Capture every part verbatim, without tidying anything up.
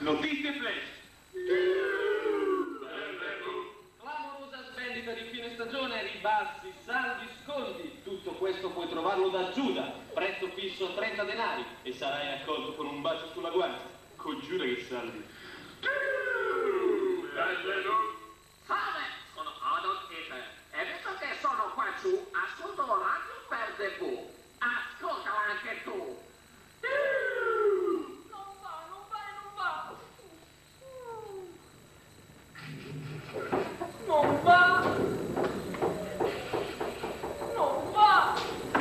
Notizie flash. Clamorosa svendita di fine stagione, ribassi, saldi, sconti. Tutto questo puoi trovarlo da Giuda. Prezzo fisso trenta denari e sarai accolto con un bacio sulla guancia. Congiura che saldi. Salve, sono Adolf Hitler e visto che sono qua giù, ascolto la radio per tivù. Ascoltala anche tu. Non va, non va, non va. Non va. Non va.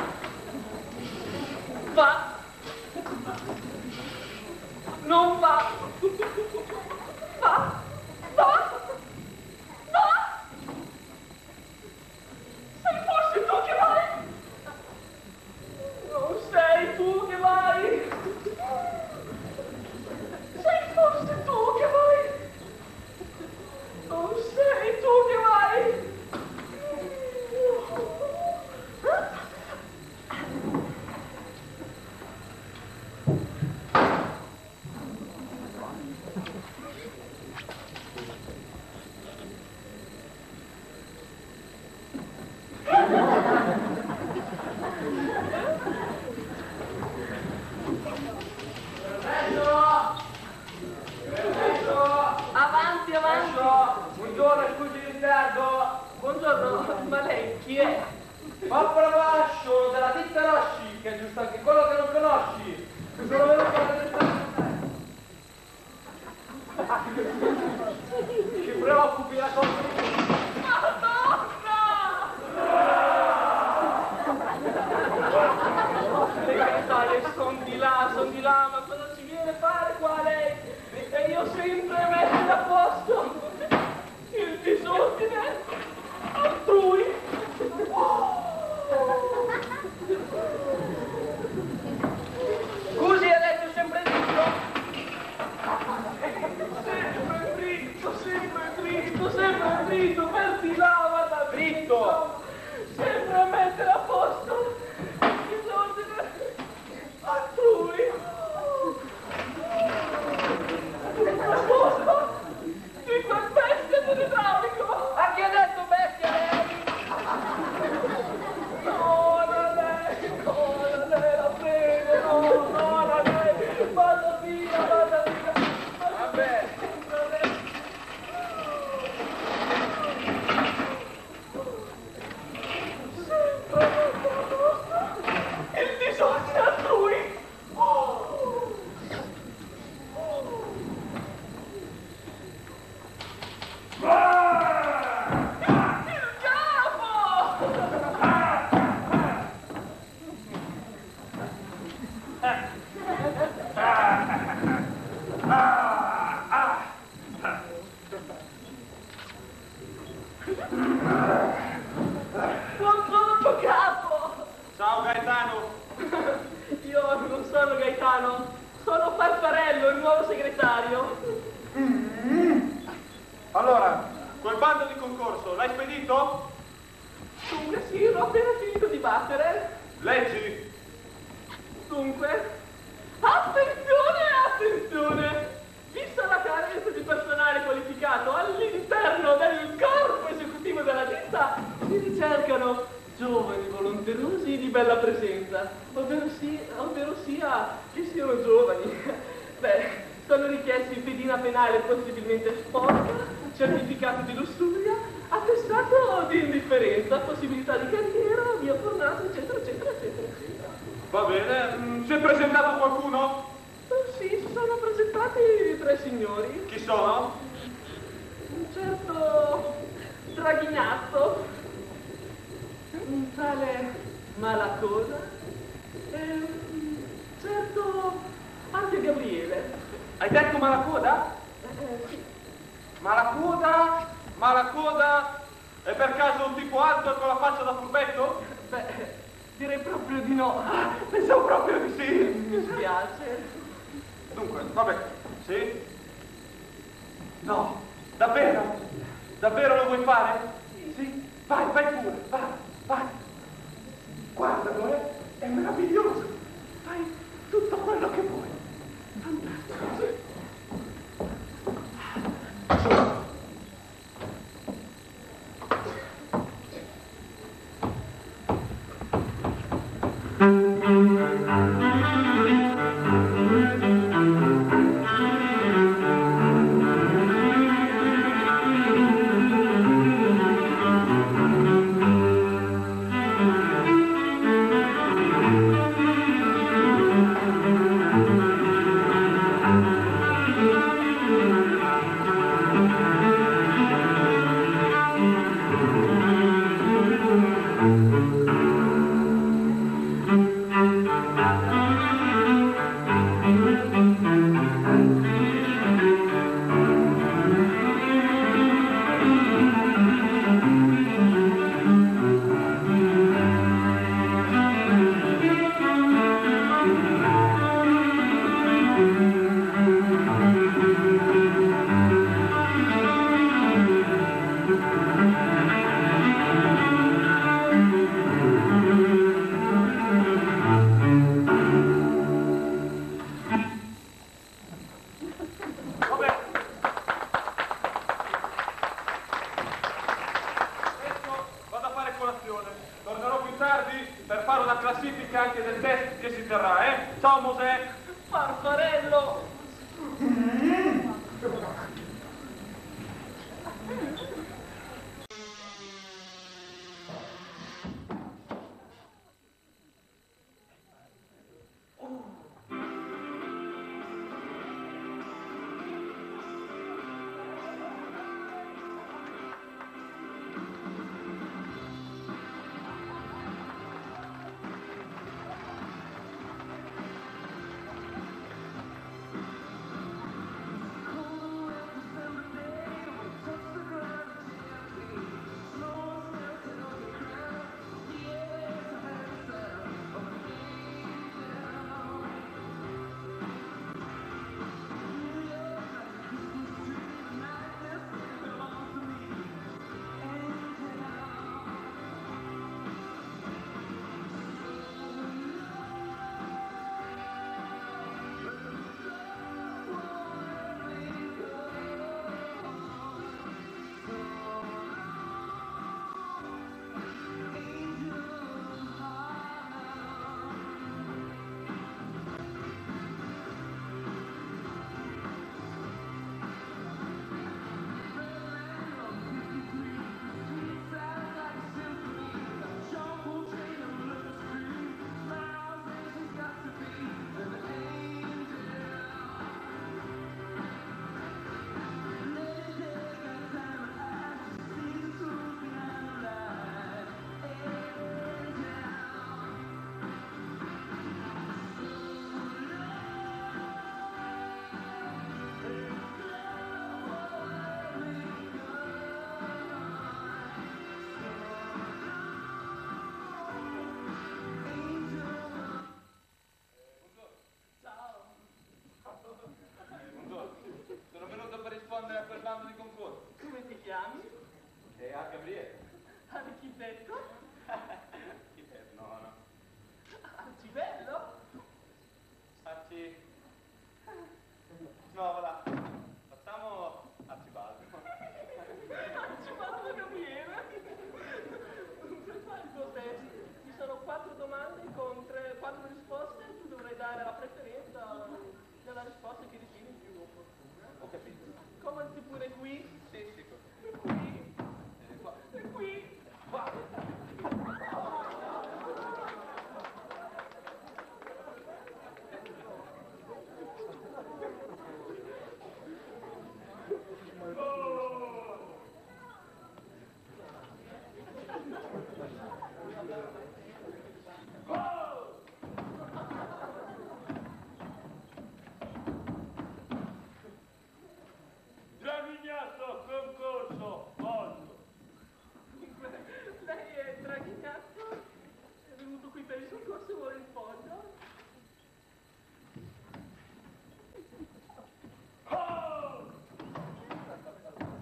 Va. Non va. Va. Va. Va. Sei forse tu che vai? Non sei tu che vai? Sei forse tu che vai? Non sei tu che vai? Avanti, avanti. Buongiorno, scusi il ritardo. Buongiorno, ma lei chi è? Pappa Bascio della ditta Rosci, che è giusto anche quello che non conosci. Sono venuto a vedere. Ti preoccupi la cosa. Le carità, sono di là, sono di là, ma cosa ci viene a fare qua lei? E io sempre metto a posto il disordine altrui. Scusi, ha detto sempre dritto? Sempre dritto, sempre dritto, sempre dritto, per di là, guarda, Dritto. sempre a mettere a posto il disordine altrui. A posto di quel bestia dell'idraulico. A chi ha detto bestia lei? No, non è, no, non è la fede, no, no, non è, vada via, vada via, vada Vabbè. via. Il disordine altrui. Oh. Il capo! Buongiorno capo! Ciao Gaetano. Io non sono Gaetano, sono Farfarello, il nuovo segretario. Allora, quel bando di concorso, l'hai spedito? Dunque sì, l'ho appena finito di battere. Leggi. Dunque, attenzione, attenzione! Vista la carenza di personale qualificato all'interno del corpo esecutivo della ditta, si ricercano giovani volonterosi di bella presenza, ovvero, sì, ovvero sia che siano giovani. Beh, sono richiesti pedina penale possibilmente sporca, certificato di lussuria, attestato di indifferenza, possibilità di carriera, via fornato, eccetera, eccetera, eccetera, eccetera. Va bene. Mm, si è presentato qualcuno? Eh, sì, si sono presentati tre signori. Chi sono? Un certo Draghinazzo, un tale Malacoda e un certo anche Gabriele. Hai detto Malacoda? Eh, sì. Malacoda? Malacoda? È per caso un tipo alto e con la faccia da furbetto? Beh, direi proprio di no. Pensavo proprio di sì. Mi spiace. Dunque, vabbè, sì? No, davvero? Davvero lo vuoi fare? Sì? Vai, vai pure, vai, vai. Guardalo, eh? È meraviglioso. Fai tutto quello che vuoi. Fantastico. si terrà, eh? Ciao Mosè! Farfarello! Sono venuto per rispondere a quel bando di concorso. Come ti chiami? E a Gabriele. Architetto? Architetto, no, no. Arcivello? Arci... No, voilà. Facciamo Arcibaldo. Arcibaldo Gabriele? Fai il tuo test. Ci sono quattro domande con tre, quattro risposte. Tu dovrai dare la preferenza della risposta che ritieni più opportuna. Ho capito. Commenti pure qui. Sì, sì. E qui. E qua. E qui. Qua. Draghignato, concorso, voglio. Lei è Draghignato? È venuto qui per il soccorso e vuole il foglio? Oh!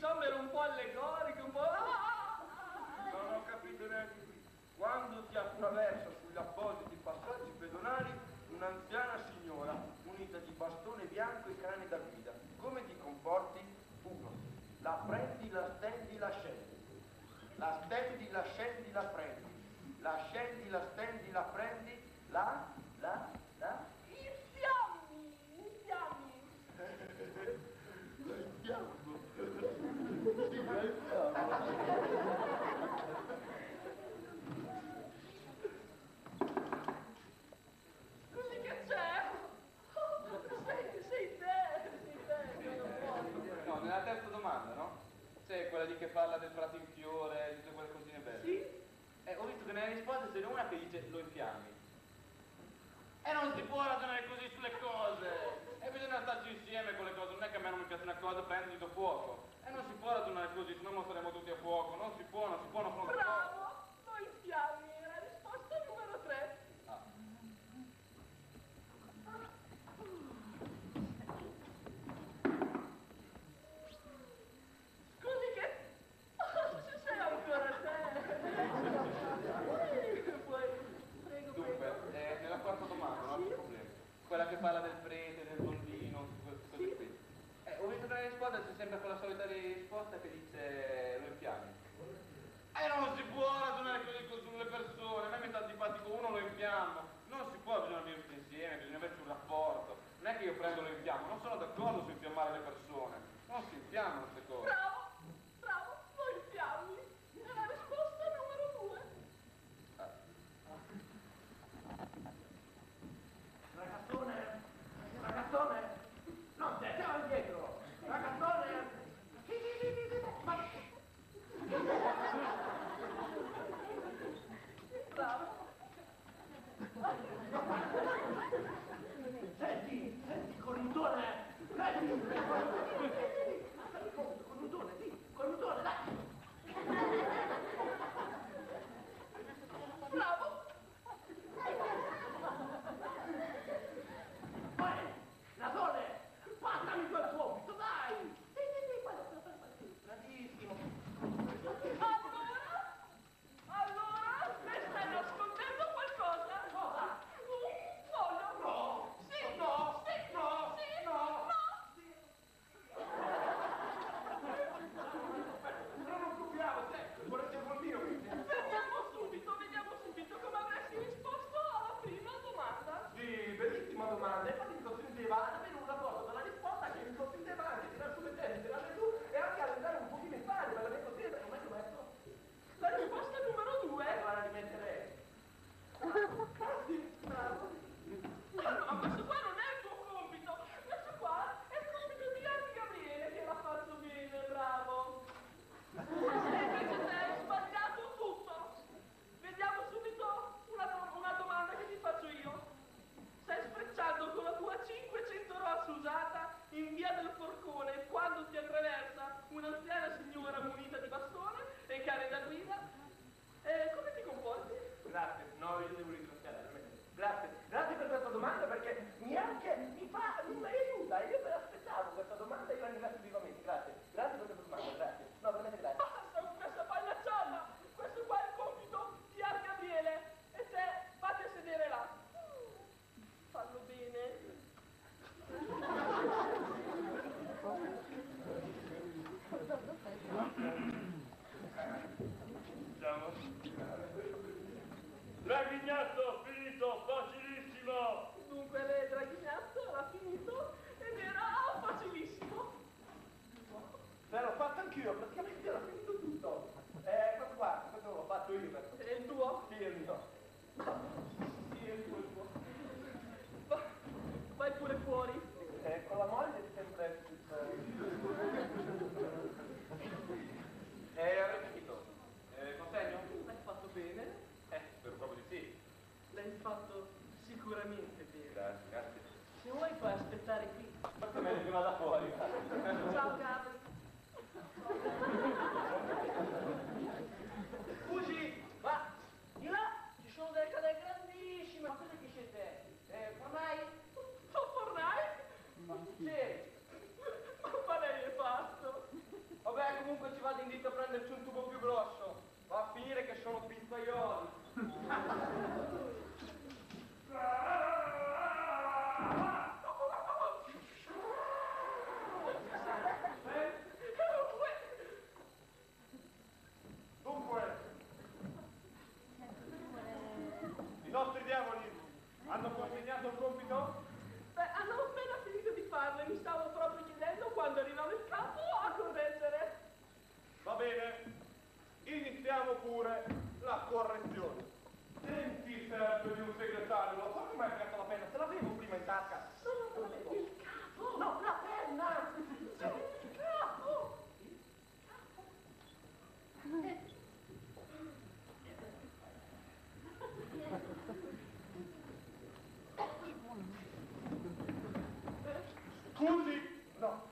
insomma era un po' allegorico, un po'... Non ho capito neanche qui. Quando ti attraversa sugli appositi passaggi pedonali un'anziana signora munita di bastone bianco e cane da guida, come ti comporti? Uno. La prendi, la stendi, la scendi. La stendi, la scendi, la prendi. La scendi, la stendi, la prendi. La, la, la. Infiammi, infiammi. Il fiammo. Scusi, che c'è? Sei, sei te, sei te, non posso. No, nella terza domanda, no? C'è quella lì che parla del prato in fiore, tutte quelle cosine belle. Sì? Eh, ho visto che nelle risposte ce n'è una che dice lo infiammi. E non si può ragionare così sulle cose. E bisogna starci insieme con le cose. Non è che a me non mi piace una cosa, prendi do fuoco. E non si può ragionare così, se no non saremo tutti a fuoco. Non si può, non si può, non si può. Bravo, lo infiammi, è la risposta numero tre. Ah. Scusi che... Oh, ci sei ancora te. Poi, prego, Dunque, prego. eh, nella quarta domanda, non c'è problema. Quella che parla del prete, del bambino, queste cose Sì. qui. Eh, ho visto che nella risposta c'è sempre quella solita risposta che dice lo infiammi. E non si può ragionare così con sulle persone, a me mi sta antipatico uno lo infiammo, non si può, bisogna vivere insieme, bisogna averci un rapporto, non è che io prendo e lo infiammo, non sono d'accordo su infiammare le persone, non si infiammano queste cose. Bravo, bravo, lo infiammi. È la risposta numero due. Ragazzone, ragazzone, non te, te vai dietro, ragazzone, sì, sì, sì, sì, sì, ma... Bravo. Senti, senti, cornutone, senti, cornutone, sì, cornutone, dai. Bravo. Poi, Natone, passami quel compito, dai. Sì, sì, sì, guarda, guarda, guarda, bravissimo. Allora, allora, mi stai nascondendo qualcosa? Cosa? Un foglio? No, Sì, no, sì, no, sì, no. no. Però non copiamo, te, vorresti il bambino. Vediamo subito, vediamo subito come avresti risposto alla prima domanda. Sì, bellissima domanda. Infatti mi costringeva ad avere un rapporto dalla risposta che mi costringeva anche a tirare su le teste, tirare su e anche a andare un pochino in pari, ma l'avevo così, non è questo. La risposta numero due. Eh, la rimetterei. Sì, bravo. Ma no, ma questo qua non è il tuo compito. Questo qua è il compito di Anni Gabriele che l'ha fatto bene, bravo. E invece te hai sbagliato tutto. Vediamo subito una, do- una domanda che ti faccio io. Stai sfrecciando con la tua cinquecento rossa usata in via del Forcone quando ti attraversa un'anziana signora munita di bastone e cane da guida. E come ti comporti? Grazie, no, io devo ringraziare veramente. Grazie, grazie per questa domanda perché mi anche, mi fa, mi aiuta, io me l'aspettavo questa domanda e io la ringrazio vivamente, grazie, grazie per questa domanda, grazie, no, veramente grazie. Basta con questa pagliacciata! Questo qua è il compito di Ar Gabriele e te fate sedere là. Fallo bene. Andiamo. Draghignazzo, finito, facilissimo. Dunque le Draghignazzo l'ha finito ed era facilissimo. Beh, l'ho fatto anch'io, praticamente l'ho finito tutto. Eh, questo qua, questo l'ho fatto io, questo. È il tuo? Sì, è il mio. Sì, è il tuo, il tuo. Va- vai pure fuori. Eh, con la moglie è sempre tutto. Eh, avrei capito. Eh, consegno? L'hai fatto bene? Eh, spero proprio di sì. L'hai fatto sicuramente bene. Grazie, grazie. Se vuoi puoi aspettare qui. Forse è meglio che vada fuori. Ciao Gabri. prenderci un tubo più grosso. Va a finire che sono pizzaioli. Dunque, i nostri diavoli hanno consegnato il compito? Beh, hanno appena finito di farlo e mi stavo proprio chiedendo quando arrivava il capo a correggere. Va bene, iniziamo pure la correzione. Senti, serve di un segretario, lo so come hai preso la penna, te l'avevo prima in tasca. No, il capo! No, la penna! Il capo! Scusi? No.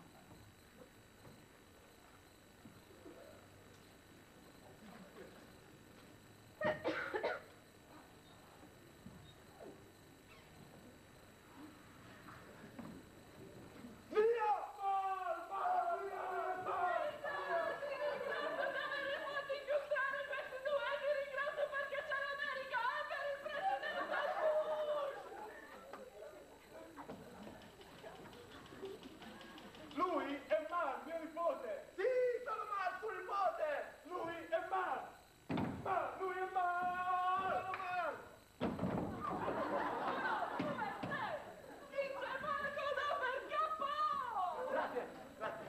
Lui è Mar, mio nipote! Sì, sono Mar, tuo nipote! Lui è Mar! Mar, lui è Mar! Sono Mar! Vince Marco da Vergappo! Grazie, grazie.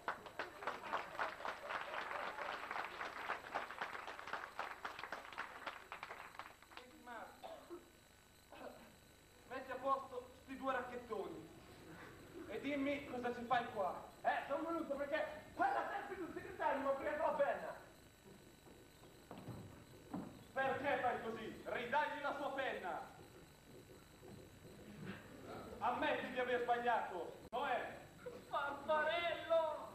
Senti Mar, metti a posto sti due racchettoni. E dimmi cosa ci fai qua. Eh, sono venuto perché quella selfie del segretario mi ha preso la penna. Perché fai così? Ridagli la sua penna. Ammetti di aver sbagliato, Noè. Farfarello!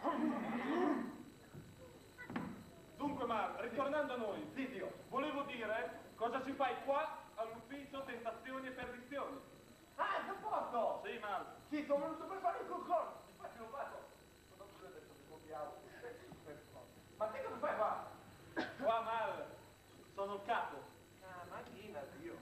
Dunque, Mar, ritornando a noi, Lidio, volevo dire cosa ci fai qua all'ufficio tentazioni e perdizioni. Ah, è a posto! Sì, Mar. Sì, sono venuto per fare il concorso. Infatti lo faccio. Non so adesso che copiavo. Ma te cosa fai qua? Qua, Mar, sono il capo. Ah, macchina, Dio.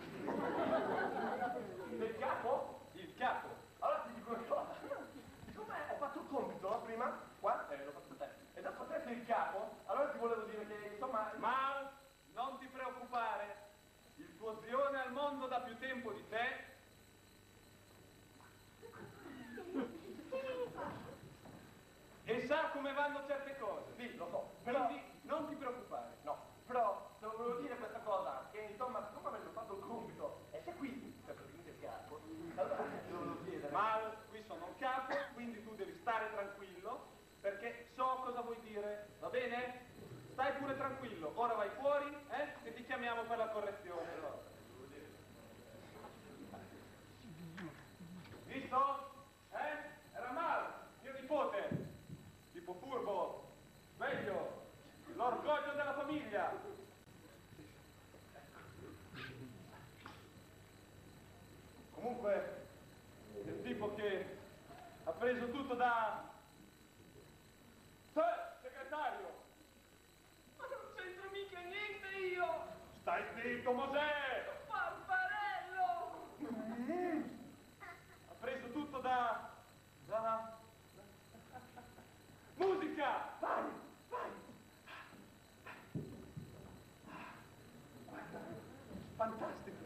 Il capo? Il capo. Allora ti dico una cosa. Siccome ho fatto il compito prima, qua, eh, l'ho fatto te. E dopo te sei il capo, allora ti volevo dire che, insomma... Mar, non ti preoccupare. Il tuo zione al mondo da più tempo di te. E sa come vanno certe cose. Sì, lo so. Però... Quindi non ti preoccupare. No, però te lo volevo dire questa cosa, che insomma, siccome avete fatto il compito, e se qui, per prendere il capo, allora te lo volevo chiedere. Ma qui sono il capo, quindi tu devi stare tranquillo, perché so cosa vuoi dire, va bene? Stai pure tranquillo, ora vai fuori, eh? E ti chiamiamo per la correzione. Visto? Eh? Era Mar, mio nipote. Tipo furbo, sveglio, l'orgoglio della famiglia. Comunque, è il tipo che ha preso tutto da... Sì, segretario! Ma non c'entro mica niente io! Stai zitto, Mosè! Farfarello! Ha preso tutto da... da... Musica! Vai, vai! Guarda, fantastico!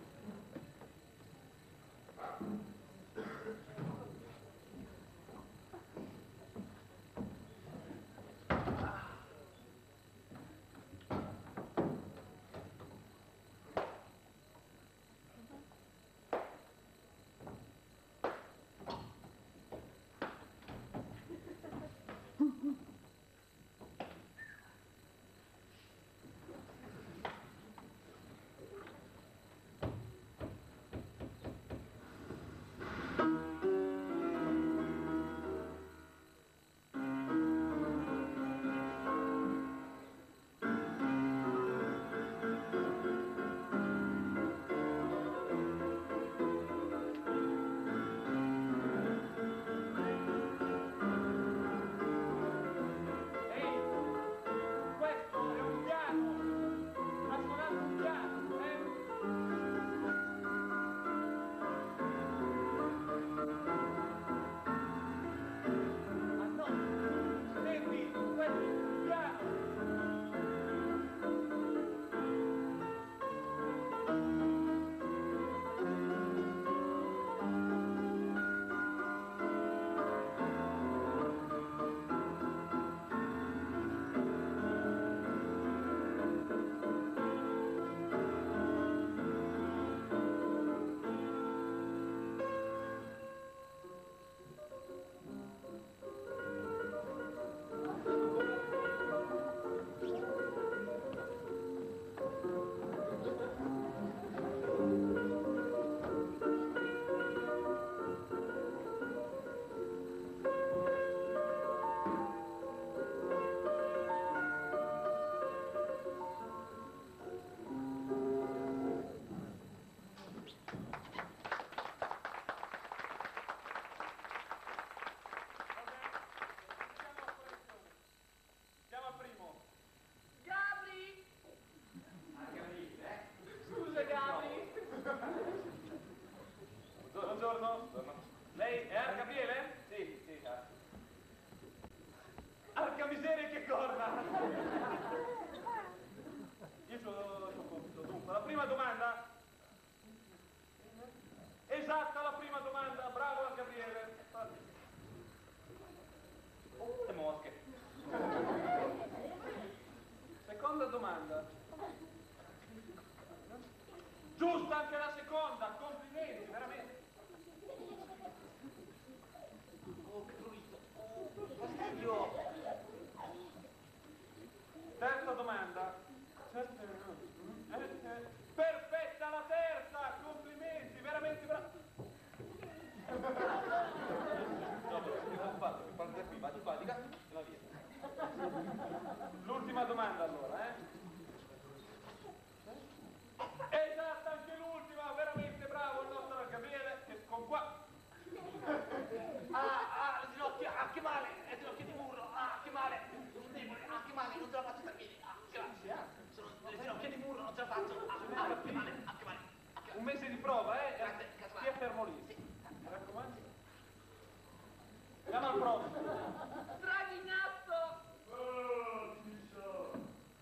che male, è ginocchio di burro, ah, che male, sono debole, ah, che male, non ce la faccio per piedi, ah, grazie, sono le ginocchia di burro, non ce la faccio, ah, ah, che male, ah, che male. Un mese di prova, eh? Grazie, Casmale. Stia fermo lì. Mi raccomando. Andiamo al prossimo. Draghignato! Oh, ci so.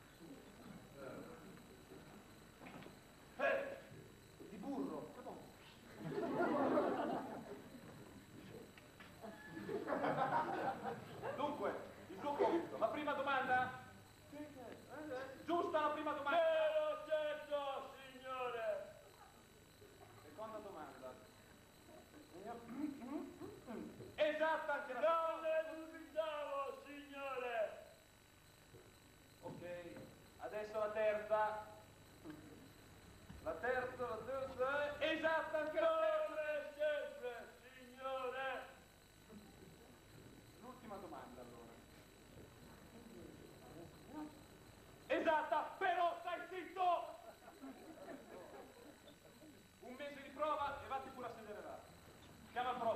Eh, di burro. Che buono. Dunque, il tuo compito. La prima domanda? Giusta la prima domanda? Vero, certo, signore. Seconda domanda. Esatta anche la Non ne dubitavo, signore. Ok, adesso la terza. La terza, la terza è esatta anche la terza. Come sempre, signore. L'ultima domanda allora. Esatta, però stai zitto! Un mese di prova e vatti pure a sedere là. Chiama il prossimo.